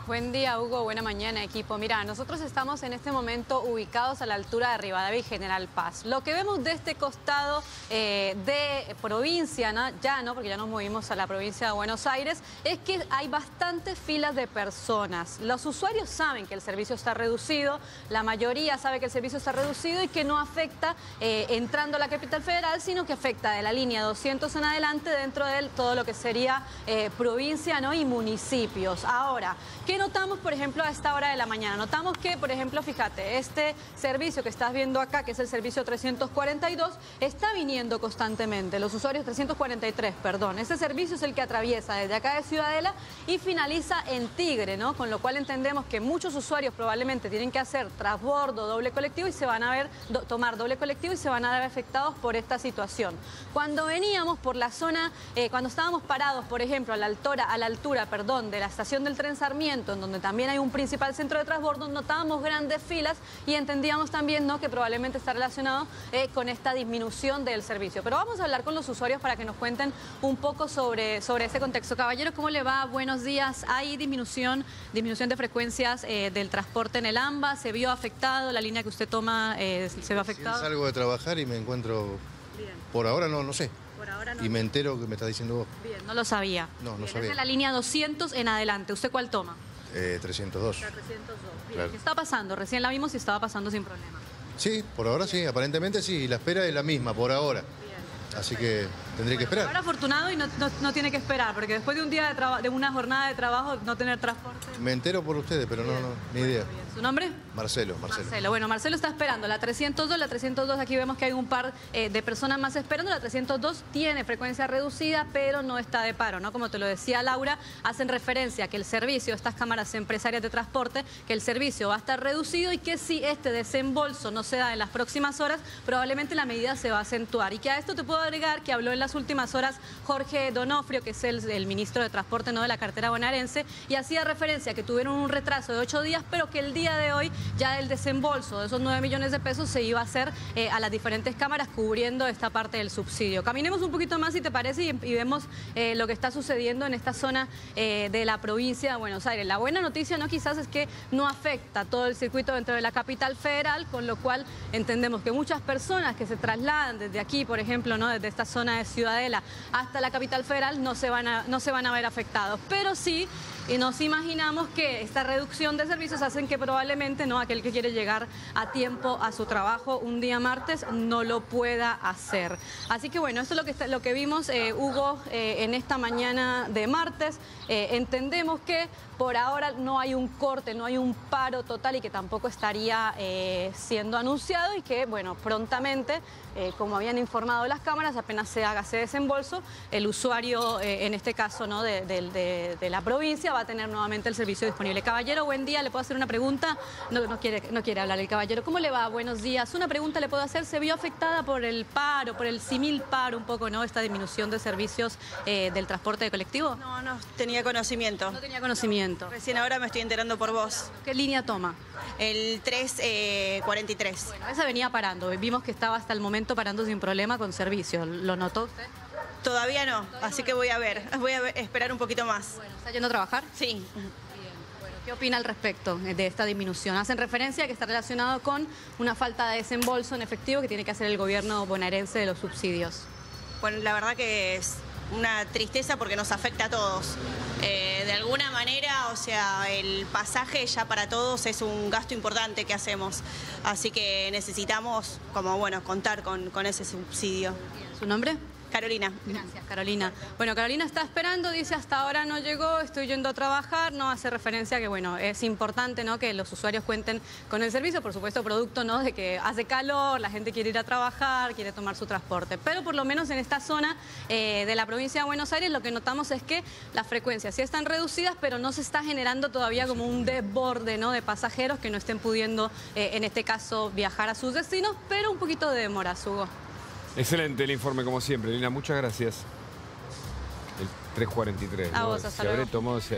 Buen día, Hugo. Buena mañana, equipo. Mira, nosotros estamos en este momento ubicados a la altura de Rivadavia y General Paz. Lo que vemos de este costado de provincia, ¿no? Porque ya nos movimos a la provincia de Buenos Aires, es que hay bastantes filas de personas. Los usuarios saben que el servicio está reducido, la mayoría sabe que el servicio está reducido y que no afecta entrando a la capital federal, sino que afecta de la línea 200 en adelante dentro de todo lo que sería provincia, ¿no? Y municipios. Ahora, ¿qué notamos, por ejemplo, a esta hora de la mañana? Notamos que, por ejemplo, fíjate, este servicio que estás viendo acá, que es el servicio 342, está viniendo constantemente. Los usuarios 343, perdón. Este servicio es el que atraviesa desde acá de Ciudadela y finaliza en Tigre, ¿no? Con lo cual entendemos que muchos usuarios probablemente tienen que hacer transbordo, doble colectivo y se van a ver, tomar doble colectivo y se van a ver afectados por esta situación. Cuando veníamos por la zona, cuando estábamos parados, por ejemplo, a la altura de la estación del Tren Sarmiento, en donde también hay un principal centro de transbordo, notábamos grandes filas y entendíamos también, ¿no?, que probablemente está relacionado con esta disminución del servicio. Pero vamos a hablar con los usuarios para que nos cuenten un poco sobre ese contexto. Caballero, ¿cómo le va? Buenos días. ¿Hay disminución de frecuencias del transporte en el AMBA? ¿Se vio afectado? ¿La línea que usted toma se vio afectada? Salgo de trabajar y me encuentro... Bien. Por ahora no sé. Por ahora no. Y me entero que me estás diciendo vos. Bien, no lo sabía. No Bien, sabía. Esa es la línea 200 en adelante. ¿Usted cuál toma? 302. La 302. Bien. Claro. ¿Qué está pasando? Recién la vimos y estaba pasando sin problema. Sí, por ahora sí, aparentemente sí. La espera es la misma por ahora. Bien. Así que tendré que esperar. Ahora afortunado y no tiene que esperar, porque después de un día de una jornada de trabajo, no tener transporte. Me entero por ustedes, pero no, ni idea. Bien. ¿Su nombre? Marcelo. Bueno, Marcelo está esperando la 302, aquí vemos que hay un par de personas más esperando. La 302 tiene frecuencia reducida, pero no está de paro, ¿no? Como te lo decía Laura, hacen referencia a que el servicio, estas cámaras empresarias de transporte, que el servicio va a estar reducido y que si este desembolso no se da en las próximas horas, probablemente la medida se va a acentuar. Y que a esto te puedo agregar que habló en las últimas horas Jorge Donofrio, que es el ministro de Transporte, ¿no?, de la cartera bonaerense, y hacía referencia a que tuvieron un retraso de 8 días, pero que el día de hoy ya el desembolso de esos 9 millones de pesos se iba a hacer a las diferentes cámaras cubriendo esta parte del subsidio. Caminemos un poquito más, si te parece, y vemos lo que está sucediendo en esta zona de la provincia de Buenos Aires. La buena noticia, ¿no?, quizás es que no afecta todo el circuito dentro de la capital federal, con lo cual entendemos que muchas personas que se trasladan desde aquí, por ejemplo, ¿no?, desde esta zona de Ciudadela hasta la capital federal, no se van a ver afectados. Pero sí, y nos imaginamos que esta reducción de servicios hacen que probablemente, ¿no?, aquel que quiere llegar a tiempo a su trabajo un día martes no lo pueda hacer. Así que bueno, esto es lo que vimos, Hugo, en esta mañana de martes. Entendemos que por ahora no hay un corte, no hay un paro total y que tampoco estaría siendo anunciado y que, bueno, prontamente, como habían informado las cámaras, apenas se haga ese desembolso, el usuario, en este caso, ¿no?, de la provincia, va a tener nuevamente el servicio disponible. Caballero, buen día, ¿le puedo hacer una pregunta? No quiere hablar el caballero. ¿Cómo le va? Buenos días. Una pregunta le puedo hacer. ¿Se vio afectada por el paro, por el simil paro un poco, ¿no?, esta disminución de servicios del transporte de colectivo? No tenía conocimiento. No tenía conocimiento. Recién ahora me estoy enterando por vos. ¿Qué línea toma? El 343. Bueno, esa venía parando. Vimos que estaba hasta el momento parando sin problema con servicio. ¿Lo notó usted? Todavía no, así que voy a esperar un poquito más. Bueno, ¿está yendo a trabajar? Sí. ¿Qué opina al respecto de esta disminución? Hacen referencia a que está relacionado con una falta de desembolso en efectivo que tiene que hacer el gobierno bonaerense de los subsidios. Bueno, la verdad que es una tristeza porque nos afecta a todos. De alguna manera, o sea, el pasaje ya para todos es un gasto importante que hacemos. Así que necesitamos, contar con ese subsidio. ¿Su nombre? Carolina. Gracias, Carolina. Bueno, Carolina está esperando, dice hasta ahora no llegó, estoy yendo a trabajar, no hace referencia a que, bueno, es importante, ¿no?, que los usuarios cuenten con el servicio, por supuesto, producto, ¿no?, de que hace calor, la gente quiere ir a trabajar, quiere tomar su transporte. Pero por lo menos en esta zona de la provincia de Buenos Aires lo que notamos es que las frecuencias sí están reducidas, pero no se está generando todavía como un desborde, ¿no?, de pasajeros que no estén pudiendo, en este caso, viajar a sus destinos, pero un poquito de demora, Hugo. Excelente el informe, como siempre, Lina. Muchas gracias. El 343. A vos, hasta luego.